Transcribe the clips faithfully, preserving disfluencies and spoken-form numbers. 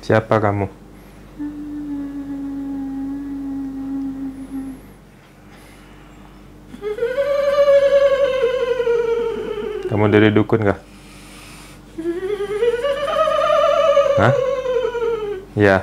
Siapa kamu? Kamu dari dukun kah? Hah? Ya.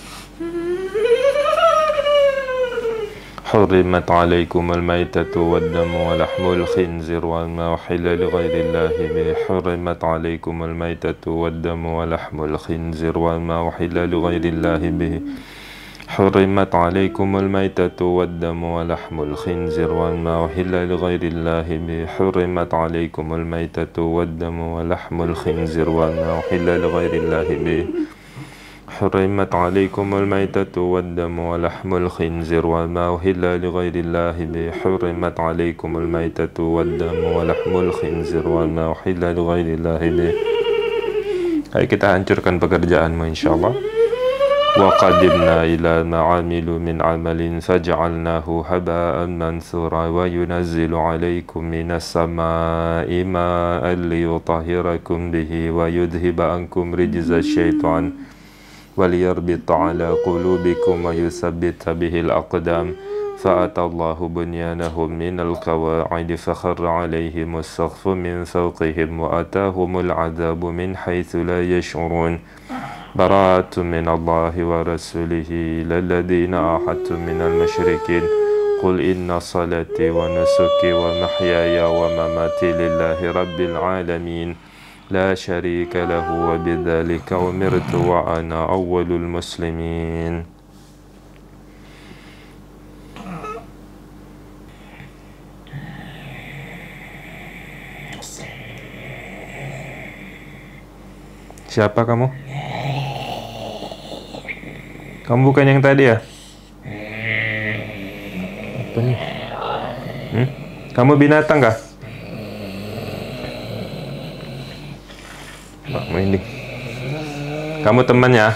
حرمت عليكم الميتة والدم ولحم الخنزير وما أحل لغير الله به حرمت عليكم الميتة والدم ولحم الخنزير وما أحل لغير الله به حرمت عليكم الميتة والدم ولحم الخنزير وما أحل لغير الله به حرمت عليكم الميتة والدم ولحم الخنزير وما أحل لغير الله به حرمت عليكم الميتة والدم ولحم الخنزير وما أهل لغير الله به حرمت عليكم الميتة والدم ولحم الخنزير وما أهل لغير الله به. Ayo kita hancurkan pekerjaanmu insyaAllah. وقدمنا إلى ما عملوا من عمل فجعلناه هباء منثورا وينزل عليكم من السماء ماء ليطهركم به ويذهب عنكم رجز الشيطان وليربط على قلوبكم ويثبت به الأقدام فأتى الله بنيانهم من القواعد فخر عليهم السقف من فوقهم وأتاهم العذاب من حيث لا يشعرون براءة من الله ورسوله إلى الذين عاهدتم من المشركين قل إن صلاتي ونسكي ومحياي ومماتي لله رب العالمين لا شريك له وبذلك أمرت وأنا أول المسلمين. Siapa kamu? Kamu bukan yang tadi ya? Apa nih? Hmm? Kamu binatang kah? Pak Wendy. Kamu temannya?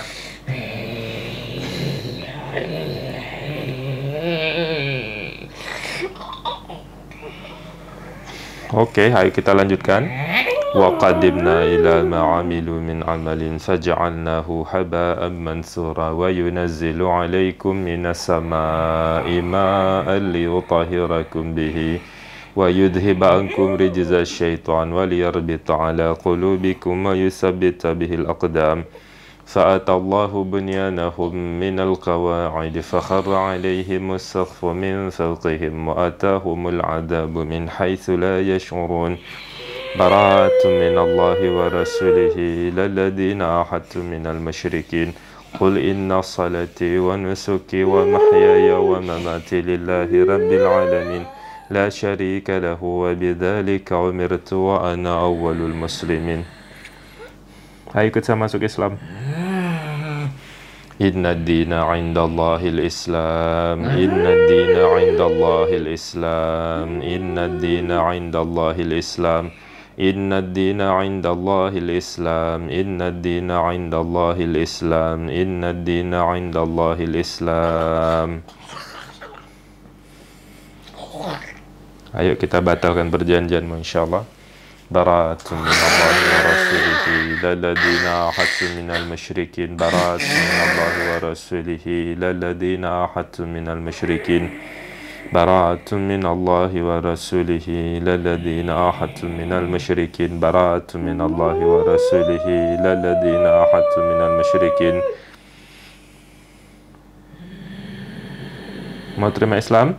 Oke, ayo kita lanjutkan. وقدمنا إلى ما عملوا من عمل فجعلناه هباء منثورا وينزل عليكم من السماء ماء ليطهركم به ويذهب عنكم رجز الشيطان وليربط على قلوبكم ويثبت به الأقدام فأتى الله بنيانهم من القواعد فخر عليهم السقف من فوقهم وأتاهم العذاب من حيث لا يشعرون براءة من الله ورسوله إلى الذين عاهدتم من المشركين قل إن صلاتي ونسكي ومحياي ومماتي لله رب العالمين لا شريك له وبذلك أمرت وأنا أول المسلمين. Ayo ikut saya masuk Islam. Inna ad-dina 'inda Allahil Islam. Inna ad-dina 'inda Allahil Islam. Inna ad-dina 'inda Allahil Islam. Inna ad-dina 'inda Allahil Islam. Inna ad-dina 'inda Allahil Islam. Inna ad-dina 'inda Allahil Islam. Ayo kita batalkan perjanjianmu insyaAllah. Bara'atun minallahi wa rasulihi lalladina ahadtum minal musyrikin. Bara'atun minallahi wa rasulihi lalladina ahadtum minal musyrikin. Bara'atun minallahi wa rasulihi lalladina ahadtum minal musyrikin. Bara'atun minallahi wa rasulihi lalladina ahadtum minal musyrikin. Mau terima Islam?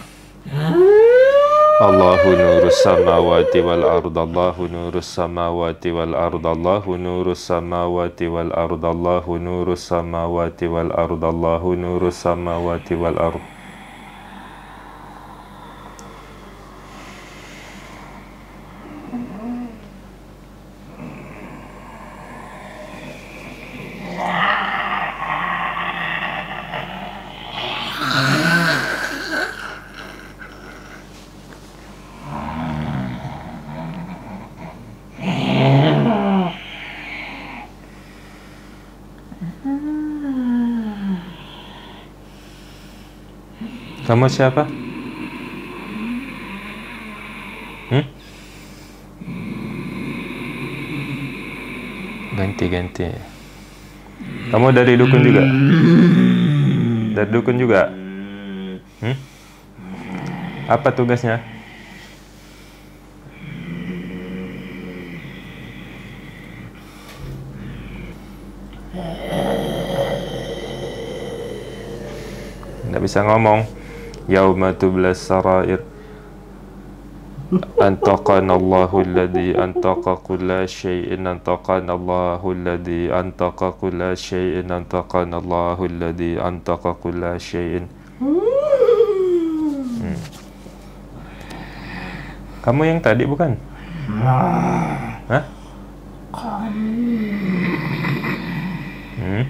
Allahu nurus samawati wal ard. Allahu nurus samawati wal ard. Allahu nurus samawati wal ard. Allahu nurus samawati wal ard. Allahu nurus samawati wal ard. Kamu siapa? Hmm? Ganti-ganti. Kamu dari dukun juga? Dari dukun juga? Hmm? Apa tugasnya? Tidak bisa ngomong. Yauma tublas sarair. Antaqana Allahu alladhi antaqa kulla syai'in antaqana Allahu alladhi antaqa kulla syai'in antaqana Allahu alladhi antaqa kulla syai'in. Hmm. Kamu yang tadi bukan? Hah? Hmm?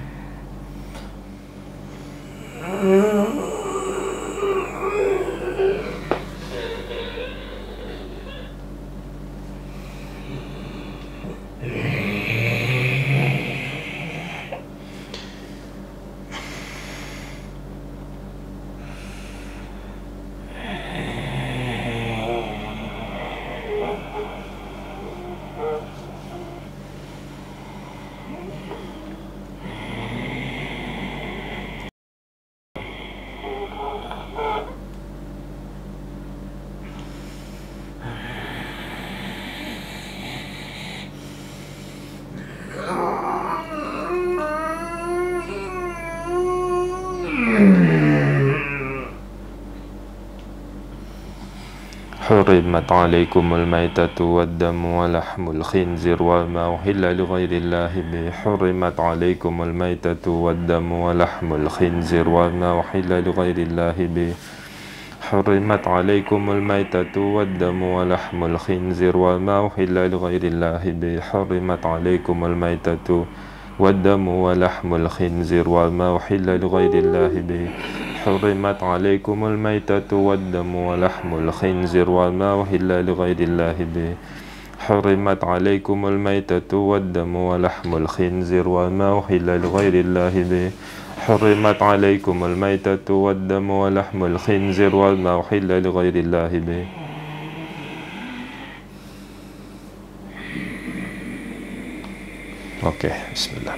حرمت عليكم الميتة والدم ولحم الخنزير وما أحل لغير الله به. حرمت عليكم الميتة والدم ولحم الخنزير وما أحل لغير الله به. حرمت عليكم الميتة والدم ولحم الخنزير وما أحل لغير الله به. حرمت عليكم الميتة والدم ولحم الخنزير وما أحل لغير الله به. حرمت عليكم الميتة والدم ولحم الخنزير وما أحل لغير الله به. حرمت عليكم الميتة والدم ولحم الخنزير وما أحل لغير الله به. حرمت عليكم الميتة والدم ولحم الخنزير وما أحل لغير الله به. Oke, okay, bismillah.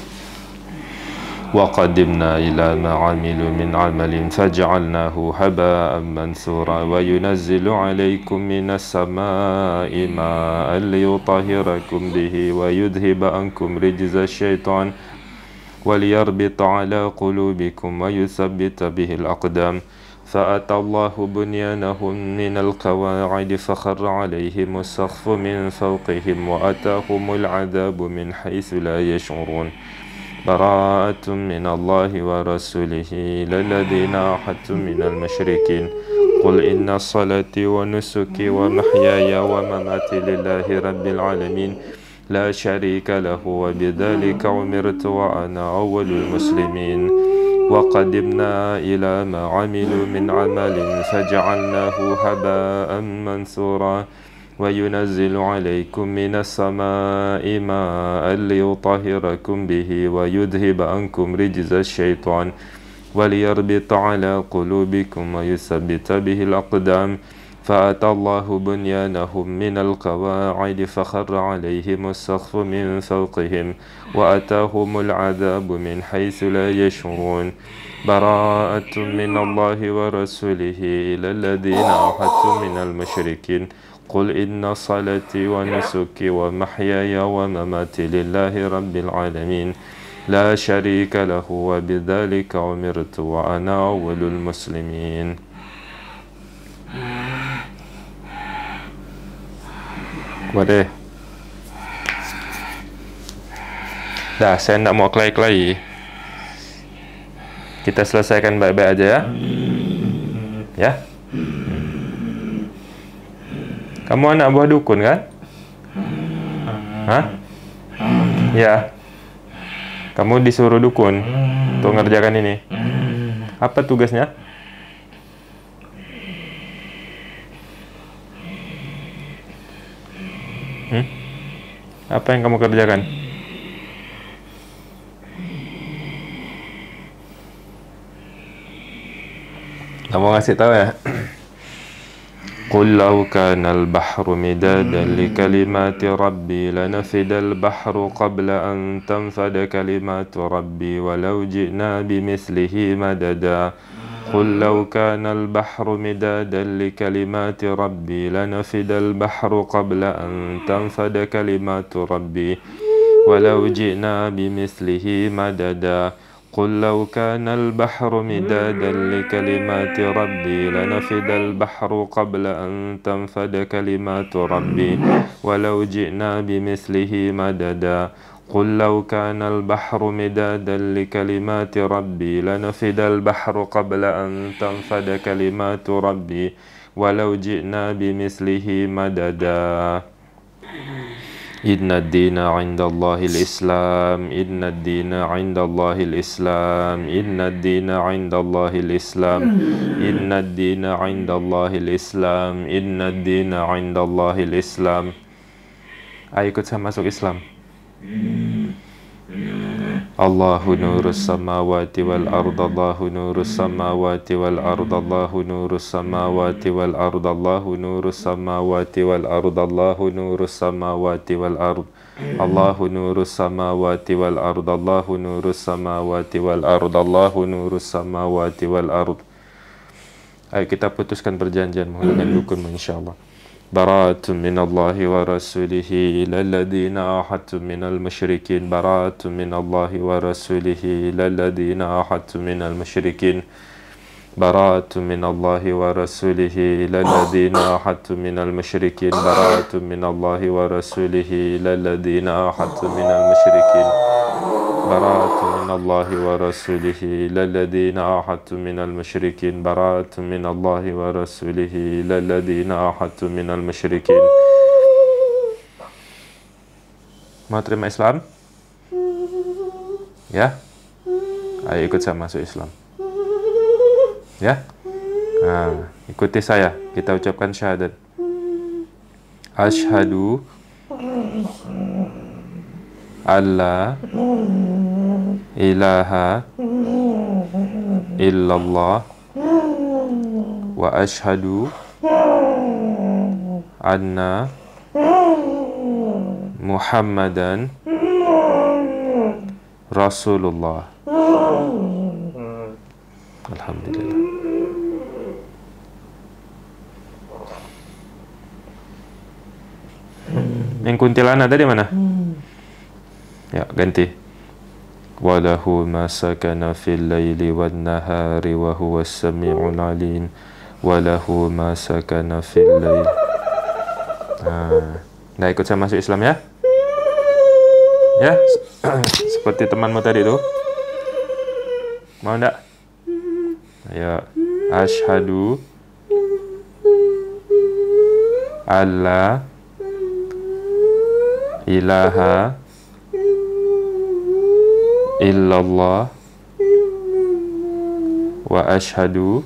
وقدمنا إلى ما عملوا من عمل فجعلناه هباء منثورا وينزل عليكم من السماء ماء ليطهركم به ويذهب عنكم رجز الشيطان وليربط على قلوبكم ويثبت به الأقدام. فأتى الله بنيانهم من القواعد فخر عليهم السقف من فوقهم وأتاهم العذاب من حيث لا يشعرون. براءة من الله ورسوله إلى الذين عاهدتم من المشركين. قل إن صلاتي ونسكي ومحياي ومماتي لله رب العالمين لا شريك له وبذلك أمرت وأنا أول المسلمين. وقدمنا إلى ما عملوا من عمل فجعلناه هباء منثورا وينزل عليكم من السماء ماء ليطهركم به ويذهب عنكم رجز الشيطان وليربط على قلوبكم ويثبت به الأقدام. فأتى الله بنيانهم من القواعد فخر عليهم السقف من فوقهم وأتاهم العذاب من حيث لا يشعرون. براءة من الله ورسوله إلى الذين عاهدتم من المشركين. قل إن صلاتي ونسكي ومحياي ومماتي لله رب العالمين لا شريك له وبذلك أمرت وأنا أول المسلمين. Boleh. Dah, saya nak mau kelai-kelai. Kita selesaikan baik-baik aja ya. Ya. Kamu anak buah dukun kan? Hah? Ya. Kamu disuruh dukun untuk ngerjakan ini. Apa tugasnya? Hmm? Apa yang kamu kerjakan? Kamu ngasih tahu ya? قل لو كان البحر مدادا لكلمات ربي لنفد البحر قبل أن تنفد كلمات ربي ولو جئنا بمثله مددا قل لو كان البحر مدادا لكلمات ربي لنفد البحر قبل أن تنفد كلمات ربي ولو جئنا بمثله مددا قل لو كان البحر مدادا لكلمات ربي لنفد البحر قبل أن تنفد كلمات ربي ولو جئنا بمثله مددا قل لو كان البحر مدادا لكلمات ربي لنفد البحر قبل أن تنفد كلمات ربي ولو جئنا بمثله مددا إن الدين عند الله الإسلام إن الدين عند الله الإسلام إن الدين عند الله الإسلام إن الدين عند الله الإسلام إن الدين عند الله الإسلام. Ayo ikut saya masuk Islam. Allahu nurus samawati wal ard, Allahu nurus samawati wal ard, Allahu nurus samawati wal ard, Allahu nurus samawati wal ard, Allahu nurus samawati wal ard, Allahu nurus samawati wal ard, Allahu nurus samawati wal ard, Allahu nurus samawati wal ard. Ayo kita putuskan perjanjian dengan dukunmu insyaallah. براءة من الله ورسوله إلى الذين عاهدتم من المشركين براءة من الله ورسوله إلى الذين عاهدتم من المشركين براءة من الله ورسوله إلى الذين عاهدتم من المشركين براءة من الله ورسوله إلى الذين عاهدتم من المشركين براءة من الله ورسوله إلى الذين عاهدتم من المشركين براءة من الله ورسوله إلى الذين عاهدتم من المشركين. Mau terima Islam? Ya? Ayo ikut saya masuk Islam. Ya? Nah, ikuti saya. Kita ucapkan syahadat. Asyhadu alla ilaha illallah wa ashhadu anna Muhammadan Rasulullah. Alhamdulillah. Yang kuntilanak tadi mana? Ya, ganti. Walahu ma sakana fil laili wan nahari wa huwas sami'ul alim. Walahu ma sakana fil laili. Nah, dah ikut saya masuk Islam ya? Ya, seperti temanmu tadi tu. Mau enggak? Ya, asyhadu alla ilaha illallah wa ashhadu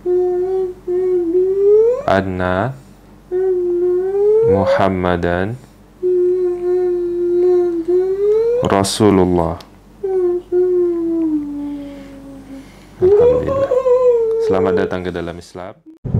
anna Muhammadan Rasulullah. Alhamdulillah. Selamat datang ke dalam Islam.